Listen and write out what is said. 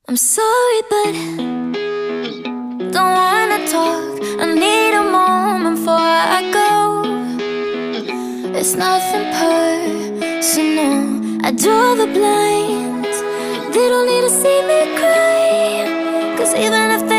I'm sorry, but don't wanna talk. I need a moment before I go. It's nothing personal. I draw the blinds. They don't need to see me cry, 'cause even if they